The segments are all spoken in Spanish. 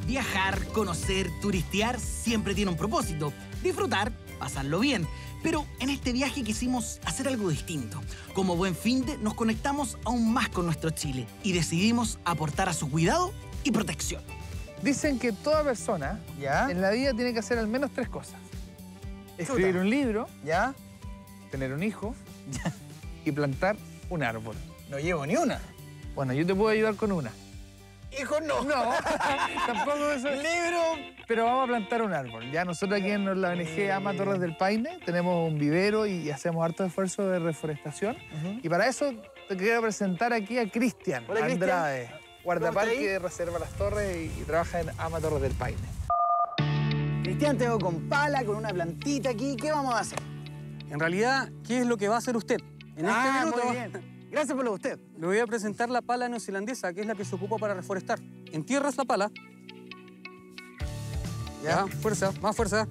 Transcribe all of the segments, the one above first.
Viajar, conocer, turistear siempre tiene un propósito. Disfrutar, pasarlo bien. Pero en este viaje quisimos hacer algo distinto. Como buen finde, nos conectamos aún más con nuestro Chile y decidimos aportar a su cuidado y protección. Dicen que toda persona ¿Ya? en la vida tiene que hacer al menos 3 cosas. Escribir un libro, ¿Ya? tener un hijo y plantar un árbol. No llevo ni una. Bueno, yo te puedo ayudar con una. Hijo, no. No, tampoco eso. Libro. Pero vamos a plantar un árbol. Ya nosotros aquí en la ONG Ama Torres del Paine tenemos un vivero y hacemos harto esfuerzo de reforestación. Y para eso te quiero presentar aquí a Cristian Hola, Andrade, guardaparque ¿Cómo está ahí? de Reserva Las Torres y trabaja en Ama Torres del Paine. Cristian, te veo con pala, con una plantita aquí. ¿Qué vamos a hacer? En realidad, ¿qué es lo que va a hacer usted? En este minuto muy bien. Gracias por lo de usted. le voy a presentar la pala neozelandesa, que es la que se ocupa para reforestar. Entierras la pala. Ya, fuerza, más fuerza.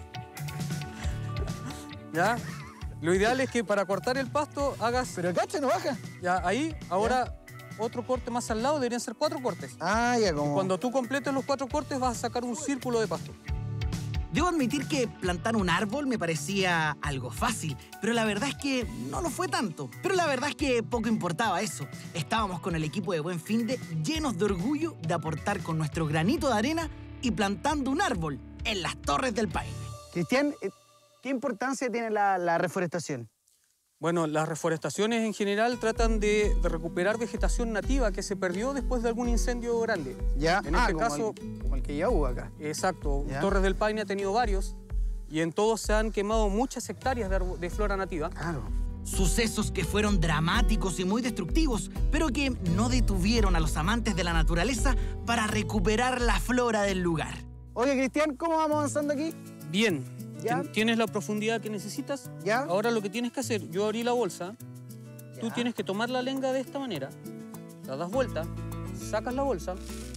Ya. Lo ideal es que para cortar el pasto hagas... Pero cacha, no baja. Ya, ahí, ahora otro corte más al lado, deberían ser 4 cortes. Ah, ya como... Cuando tú completes los 4 cortes vas a sacar un círculo de pasto. Debo admitir que plantar un árbol me parecía algo fácil, pero la verdad es que no lo fue tanto. Pero la verdad es que poco importaba eso. Estábamos con el equipo de Buen Finde llenos de orgullo de aportar con nuestro granito de arena y plantando un árbol en las Torres del Paine. Cristian, ¿qué importancia tiene la reforestación? Bueno, las reforestaciones en general tratan de recuperar vegetación nativa que se perdió después de algún incendio grande. Ya. En este como caso... como el que ya hubo acá. Exacto. Ya. Torres del Paine ha tenido varios y en todos se han quemado muchas hectáreas de flora nativa. Claro. Sucesos que fueron dramáticos y muy destructivos, pero que no detuvieron a los amantes de la naturaleza para recuperar la flora del lugar. Oye, Cristian, ¿cómo vamos avanzando aquí? Bien. Ya. ¿Tienes la profundidad que necesitas? Ya. Ahora lo que tienes que hacer, yo abrí la bolsa, tú Ya. tienes que tomar la lenga de esta manera, la das vuelta, sacas la bolsa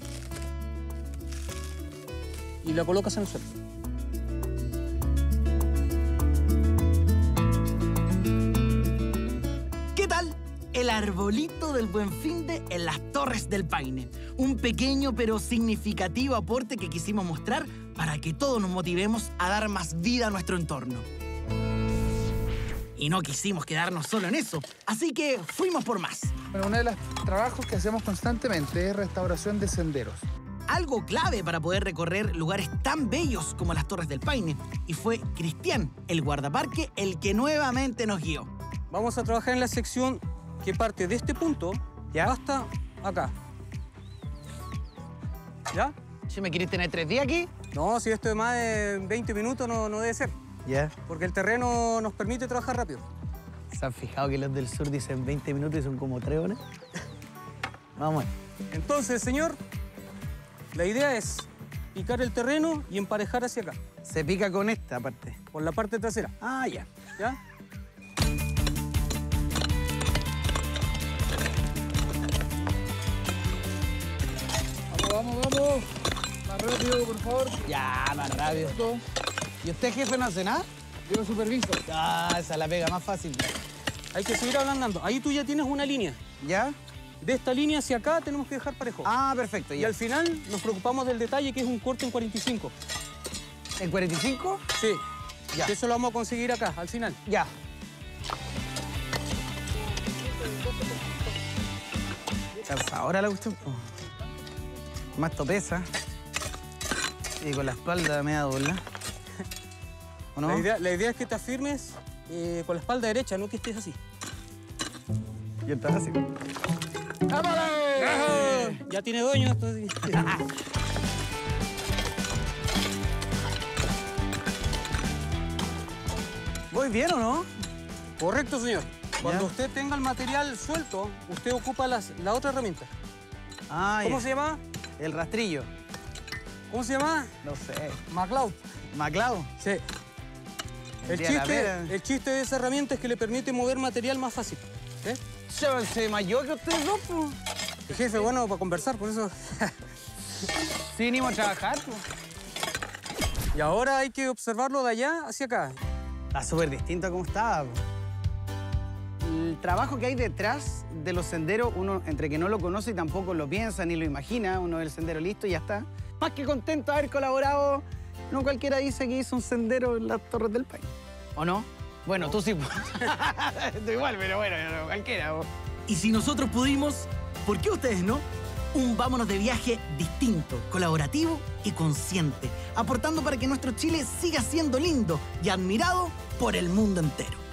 y la colocas en el suelo. ¿Qué tal? El arbolito del Buen Finde en las Torres del Paine. Un pequeño pero significativo aporte que quisimos mostrar para que todos nos motivemos a dar más vida a nuestro entorno. Y no quisimos quedarnos solo en eso, así que fuimos por más. Bueno, uno de los trabajos que hacemos constantemente es restauración de senderos. Algo clave para poder recorrer lugares tan bellos como las Torres del Paine. Y fue Cristian, el guardaparque, el que nuevamente nos guió. Vamos a trabajar en la sección que parte de este punto hasta acá. ¿Ya? ¿Si me quieres tener 3 días aquí? No, si esto de más de 20 minutos no debe ser, Ya. porque el terreno nos permite trabajar rápido. ¿Se han fijado que los del sur dicen 20 minutos y son como 3 horas? Vamos. Entonces, señor, la idea es picar el terreno y emparejar hacia acá, Se pica con esta parte. por la parte trasera. Ah, ya. ¿Ya? Vamos, vamos. Más rápido, por favor. Ya, más rápido. ¿Y usted, jefe, no hace nada? Yo superviso. Ah, esa es la pega más fácil. Hay que seguir ablandando. Ahí tú ya tienes una línea. ¿Ya? De esta línea hacia acá tenemos que dejar parejo. Ah, perfecto. Y Ya. al final nos preocupamos del detalle, que es un corte en 45. ¿En 45? Sí. Ya. Eso lo vamos a conseguir acá, al final. Ya. Cansadora la cuestión. Más topesa. Y con la espalda media dobla. ¿O no? La idea es que te afirmes con la espalda derecha, no que estés así. Yo estaba así. Ya tiene dueño esto. Sí. ¿Voy bien o no? Correcto, señor. Cuando Ya. usted tenga el material suelto, usted ocupa la otra herramienta. Ah, ¿Cómo ya. se llama? El rastrillo. ¿Cómo se llama? No sé. MacLeod. ¿Maclado? Sí. El chiste de esa herramienta es que le permite mover material más fácil. ¿Eh? Se mayor que ustedes dos, pues. El jefe, bueno, para conversar, por eso. Sí, vinimos a trabajar, pues. Y ahora hay que observarlo de allá hacia acá. Está súper distinto a cómo estaba, pues. El trabajo que hay detrás de los senderos, uno entre que no lo conoce y tampoco lo piensa ni lo imagina, uno ve el sendero listo y ya está. más que contento de haber colaborado. No cualquiera dice que hizo un sendero en las Torres del Paine. ¿O no? Bueno, tú sí. Tú igual, pero bueno, no, cualquiera. Vos. Y si nosotros pudimos, ¿por qué ustedes no? Un vámonos de viaje distinto, colaborativo y consciente, aportando para que nuestro Chile siga siendo lindo y admirado por el mundo entero.